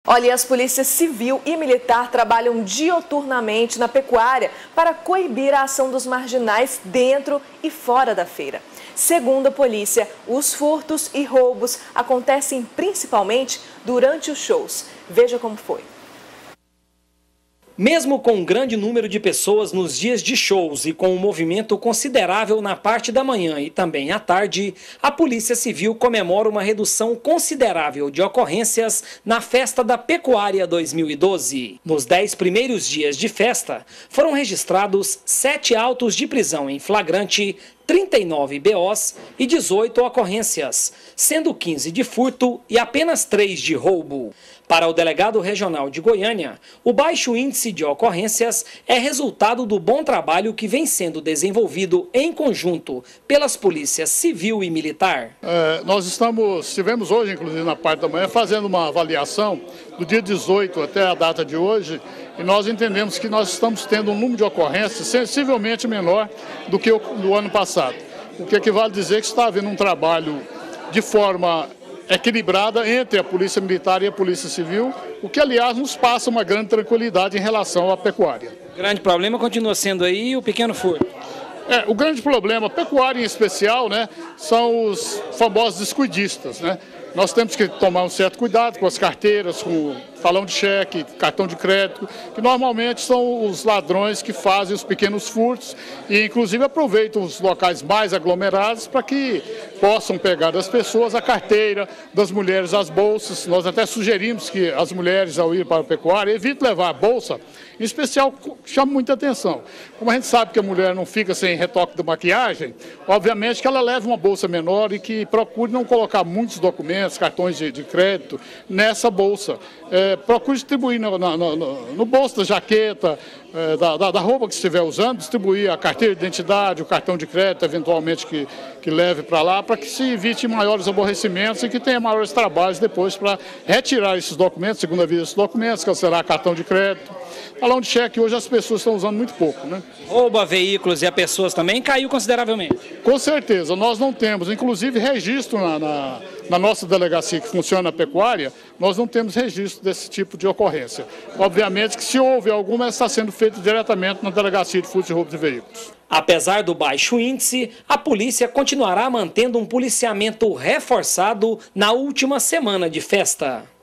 Olha, as polícias civil e militar trabalham dioturnamente na pecuária para coibir a ação dos marginais dentro e fora da feira. Segundo a polícia, os furtos e roubos acontecem principalmente durante os shows. Veja como foi. Mesmo com um grande número de pessoas nos dias de shows e com um movimento considerável na parte da manhã e também à tarde, a Polícia Civil comemora uma redução considerável de ocorrências na Festa da Pecuária 2012. Nos 10 primeiros dias de festa, foram registrados 7 autos de prisão em flagrante, 39 BOs e 18 ocorrências, sendo 15 de furto e apenas 3 de roubo. Para o delegado regional de Goiânia, o baixo índice de ocorrências é resultado do bom trabalho que vem sendo desenvolvido em conjunto pelas polícias civil e militar. Nós estivemos hoje, inclusive na parte da manhã, fazendo uma avaliação do dia 18 até a data de hoje, e nós entendemos que nós estamos tendo um número de ocorrências sensivelmente menor do que no ano passado. O que equivale a dizer que está havendo um trabalho de forma equilibrada entre a Polícia Militar e a Polícia Civil, o que, aliás, nos passa uma grande tranquilidade em relação à pecuária. O grande problema continua sendo aí o pequeno furto. O grande problema, pecuária em especial, né, são os famosos descuidistas, né? Nós temos que tomar um certo cuidado com as carteiras, com o talão de cheque, cartão de crédito, que normalmente são os ladrões que fazem os pequenos furtos e, inclusive, aproveitam os locais mais aglomerados para que possam pegar das pessoas a carteira, das mulheres as bolsas. Nós até sugerimos que as mulheres, ao ir para a pecuária, evitem levar a bolsa, em especial, chama muita atenção. Como a gente sabe que a mulher não fica sem retoque de maquiagem, obviamente que ela leva uma bolsa menor e que procure não colocar muitos documentos, cartões de crédito nessa bolsa. Procure distribuir no bolso da jaqueta, da roupa que estiver usando, distribuir a carteira de identidade, o cartão de crédito, eventualmente que leve para lá, para que se evite maiores aborrecimentos e que tenha maiores trabalhos depois para retirar esses documentos, segunda via esses documentos, cancelar cartão de crédito. Talão de cheque hoje as pessoas estão usando muito pouco, né? Roubo a veículos e a pessoas também caiu consideravelmente. Com certeza, nós não temos, inclusive registro na nossa delegacia que funciona a pecuária, nós não temos registro desse tipo de ocorrência. Obviamente que se houve alguma, está sendo feito diretamente na delegacia de furto e roubo de veículos. Apesar do baixo índice, a polícia continuará mantendo um policiamento reforçado na última semana de festa.